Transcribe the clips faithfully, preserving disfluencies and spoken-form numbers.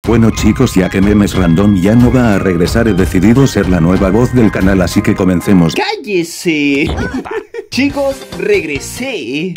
Bueno chicos, ya que Memes Random ya no va a regresar, he decidido ser la nueva voz del canal, así que comencemos. ¡Cállese! Chicos, regresé.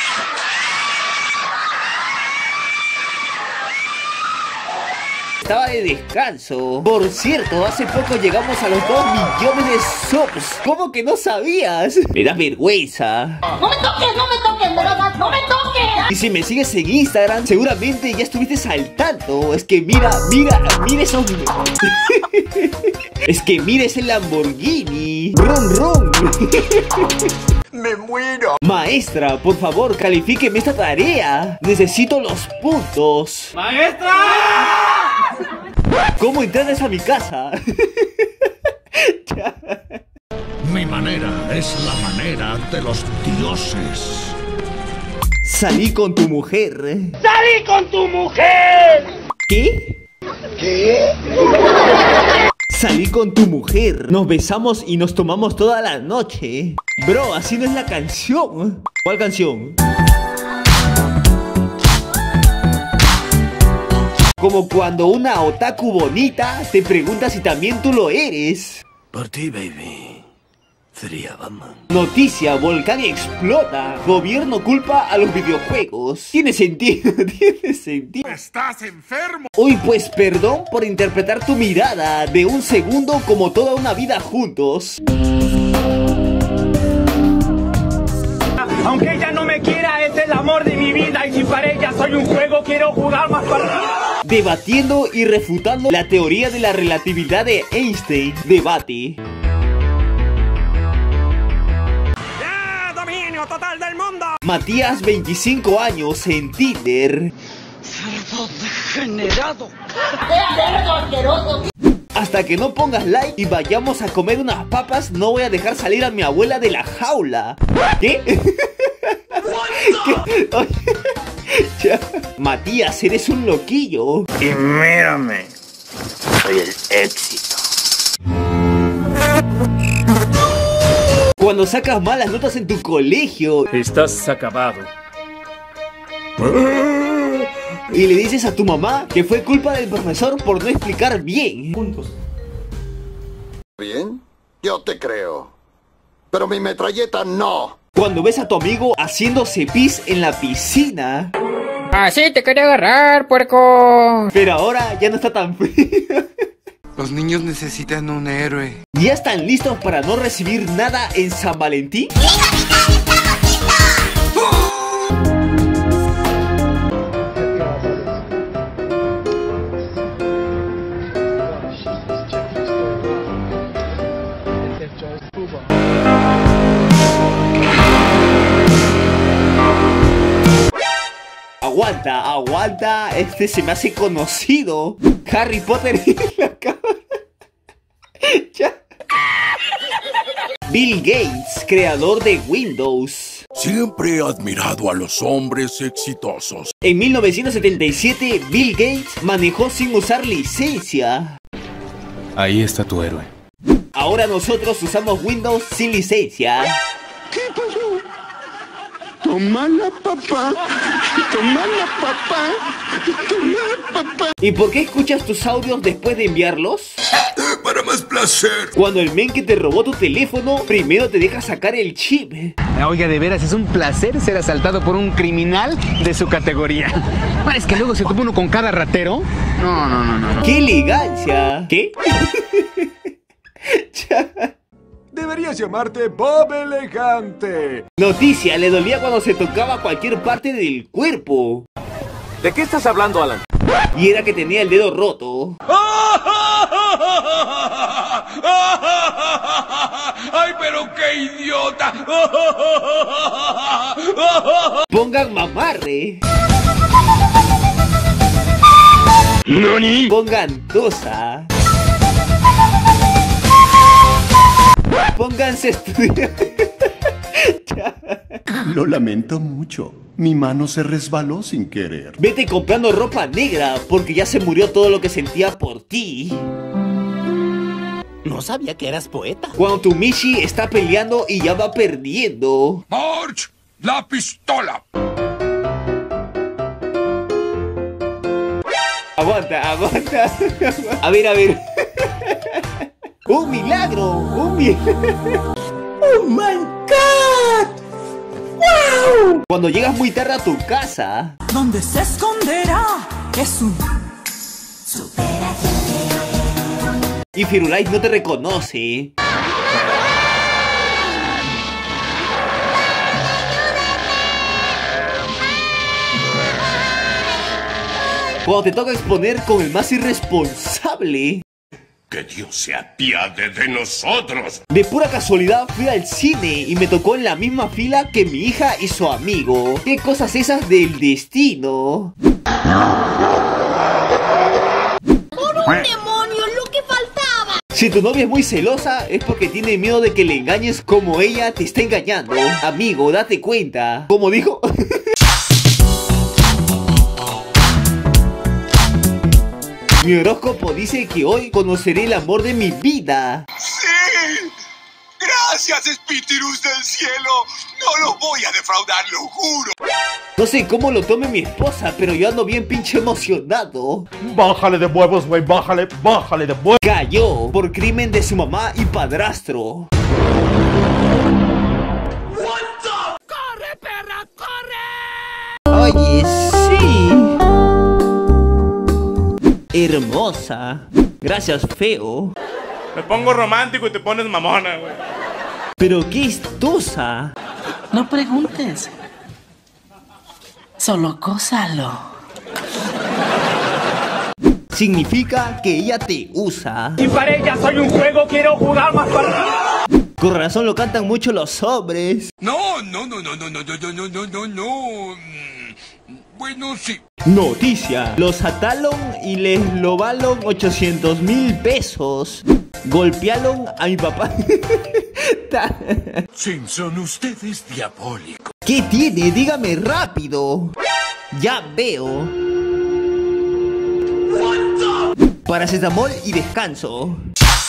Estaba de descanso. Por cierto, hace poco llegamos a los dos millones de subs. ¿Cómo que no sabías? Me da vergüenza. No me toques, no me toques, de verdad, no me toques. Y si me sigues en Instagram, seguramente ya estuviste saltando. Es que mira, mira, mira esos... Es que mira ese Lamborghini. Ron, ron. ¡Me muero! Maestra, por favor, califíqueme esta tarea. Necesito los puntos. ¡Maestra! ¿Cómo entras a mi casa? Mi manera es la manera de los dioses. Salí con tu mujer. ¡Salí con tu mujer! ¿Qué? ¿Qué? Salí con tu mujer. Nos besamos y nos tomamos toda la noche. Bro, así no es la canción. ¿Cuál canción? Como cuando una otaku bonita te pregunta si también tú lo eres. Por ti, baby. Sería Batman. Noticia, volcán explota. Gobierno culpa a los videojuegos. Tiene sentido, tiene sentido. ¡Estás enfermo! Uy, pues perdón por interpretar tu mirada de un segundo como toda una vida juntos. Aunque ella no me quiera, es el amor de mi vida. Y si para ella soy un juego, quiero jugar más partidas. Debatiendo y refutando la teoría de la relatividad de Einstein. Debate. ¡Ya! ¡Dominio total del mundo! Matías, veinticinco años, en Tinder. Cerdo degenerado. Hasta que no pongas like y vayamos a comer unas papas, no voy a dejar salir a mi abuela de la jaula. ¿Qué? ¿Qué? Oye, ya. Matías, eres un loquillo. Y mírame. Soy el éxito. Cuando sacas malas notas en tu colegio Estás acabado. y le dices a tu mamá que fue culpa del profesor por no explicar bien. Puntos. ¿Bien? Yo te creo. Pero mi metralleta no. Cuando ves a tu amigo haciéndose pis en la piscina. Así te quería agarrar, puerco. Pero ahora ya no está tan frío. Los niños necesitan un héroe. ¿Ya están listos para no recibir nada en San Valentín? Aguanta, aguanta, este se me hace conocido. Harry Potter en la cámara. Ya. Bill Gates, creador de Windows. Siempre he admirado a los hombres exitosos. En mil novecientos setenta y siete, Bill Gates manejó sin usar licencia. Ahí está tu héroe. Ahora nosotros usamos Windows sin licencia. ¿Qué pasó? Tómala, papá. Tómala, papá. Tómala, papá. ¿Y por qué escuchas tus audios después de enviarlos? Para más placer. Cuando el men que te robó tu teléfono primero te deja sacar el chip. Oiga, de veras, es un placer ser asaltado por un criminal de su categoría. Bueno, es que luego se topa uno con cada ratero. No, no, no, no. ¡Qué elegancia! ¿Qué? Ya. Deberías llamarte Bob Elegante. Noticia, le dolía cuando se tocaba cualquier parte del cuerpo. ¿De qué estás hablando, Alan? Y era que tenía el dedo roto. ¡Ay, pero qué idiota! Pongan mamarre. ¿Nani? Pongan tosa. Pónganse a estudiar. Lo lamento mucho. Mi mano se resbaló sin querer. Vete comprando ropa negra porque ya se murió todo lo que sentía por ti. No sabía que eras poeta. Cuando tu Mishi está peleando y ya va perdiendo. ¡March! ¡La pistola! Aguanta, aguanta. A ver, a ver. ¡Un milagro! ¡Un milagro! ¡Oh my God! ¡Wow! Cuando llegas muy tarde a tu casa, donde se esconderá es un superagente. Y Firulais no te reconoce. Cuando te toca exponer con el más irresponsable. Que Dios se apiade de nosotros. De pura casualidad fui al cine y me tocó en la misma fila que mi hija y su amigo. ¿Qué cosas esas del destino? ¡Por un demonio, lo que faltaba! Si tu novia es muy celosa, es porque tiene miedo de que le engañes como ella te está engañando. Amigo, date cuenta. ¿Cómo dijo? Mi horóscopo dice que hoy conoceré el amor de mi vida. ¡Sí! ¡Gracias, espíritus del cielo! No los voy a defraudar, lo juro. No sé cómo lo tome mi esposa, pero yo ando bien pinche emocionado. Bájale de huevos, güey, bájale, bájale de huevos. Cayó por crimen de su mamá y padrastro. What the... ¡Corre, perra, corre! Oye, sí. Hermosa. Gracias, feo. Me pongo romántico y te pones mamona, güey. Pero qué estosa. No preguntes. Solo gózalo. Significa que ella te usa. Y para ella soy un juego, quiero jugar más para... Con razón lo cantan mucho los hombres. No, no, no, no, no, no, no, no, no, no, no. Bueno, sí. Noticia. Los ataron y les lobaron ochocientos mil pesos. Golpearon a mi papá. Simpson, usted es diabólico. ¿Qué tiene? Dígame rápido. Ya veo. Paracetamol y descanso.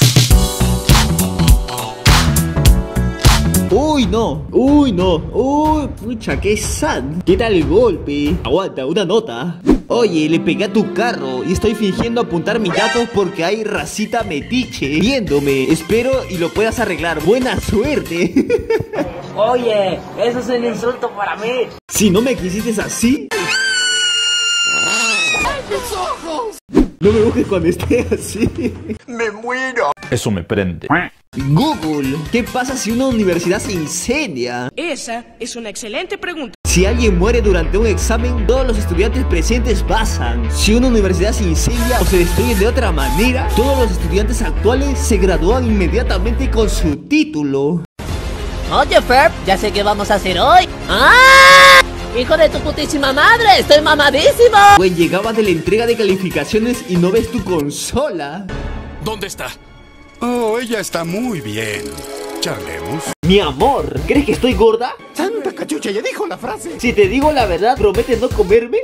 Uy, no, uy, no, uy, pucha, qué sad. ¿Qué tal el golpe? Aguanta, una nota. Oye, le pegué a tu carro y estoy fingiendo apuntar mis datos porque hay racita metiche viéndome. Espero y lo puedas arreglar. Buena suerte. Oye, eso es un insulto para mí. Si no me quisiste así. ¡Ay, mis ojos! No me busques cuando esté así. ¡Me muero! Eso me prende. Google, ¿qué pasa si una universidad se incendia? Esa es una excelente pregunta. Si alguien muere durante un examen, todos los estudiantes presentes pasan. Si una universidad se incendia o se destruye de otra manera, todos los estudiantes actuales se gradúan inmediatamente con su título. Oye, Ferb, ya sé qué vamos a hacer hoy. ¡Ah! ¡Hijo de tu putísima madre! ¡Estoy mamadísimo! Pues llegabas de la entrega de calificaciones y no ves tu consola. ¿Dónde está? Oh, ella está muy bien. Charlemos. Mi amor, ¿crees que estoy gorda? ¡Santa cachucha! Ya dijo la frase. Si te digo la verdad, ¿prometes no comerme?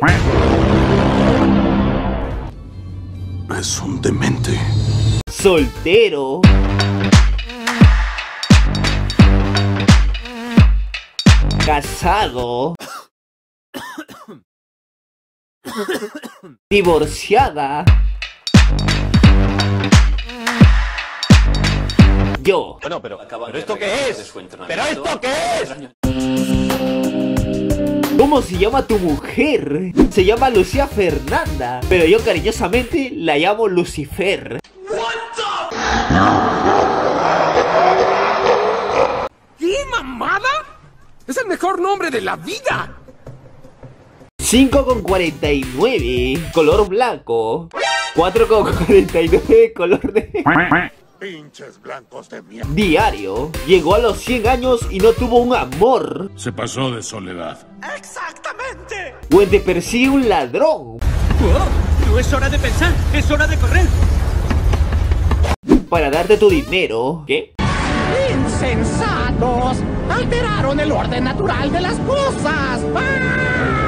Es un demente. Soltero. Casado. Divorciada. Yo. Bueno, pero, ¿pero esto qué es? ¿Pero esto qué es? ¿Cómo se llama tu mujer? Se llama Lucía Fernanda, pero yo cariñosamente la llamo Lucifer. ¿Qué mamada? ¡Es el mejor nombre de la vida! cinco con cuarenta y nueve, color blanco. cuatro con cuarenta y nueve, color de... Pinches blancos de mierda. Diario. Llegó a los cien años y no tuvo un amor. Se pasó de soledad. ¡Exactamente! O te persigue un ladrón. Oh, no es hora de pensar, es hora de correr. Para darte tu dinero. ¿Qué? ¡Insensatos! Alteraron el orden natural de las cosas. ¡Ah!